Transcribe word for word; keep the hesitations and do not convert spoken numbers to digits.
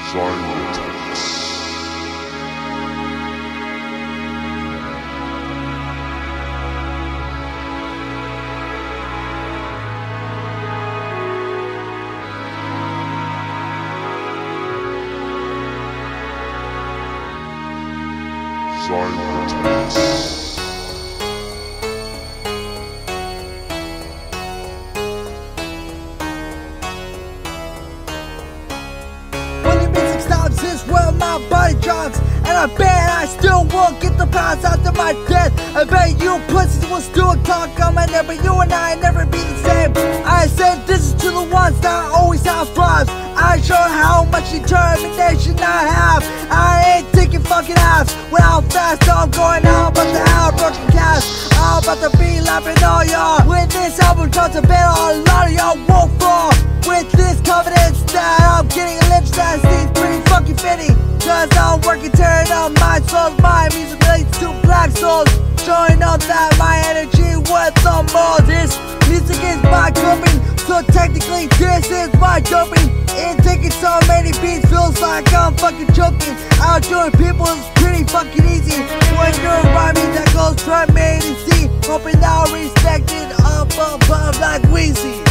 Xylotex. Xylotex. Is where my body drops, and I bet I still won't get the pass after my death. I bet you pussies will still talk on my neck, but you and I never be the same. I said this is to the ones that always have flaws. I show how much determination I have. I ain't taking fucking ass. When how fast I'm going out, about to have broken cast. I'm about to be laughing all y'all. When this album drops, I bet a lot of y'all won't fall. With this confidence that I'm getting a lip that seems pretty fucking fitting. Cause I'm working, tearing up my soul. My music relates to black souls, showing up that my energy was the most. This music is my coping, so technically this is my doping. It taking so many beats feels like I'm fucking choking. Outdoing people is pretty fucking easy when you're rhyming that goes from A to Z. Hoping that I'll respect it up above like Weezy.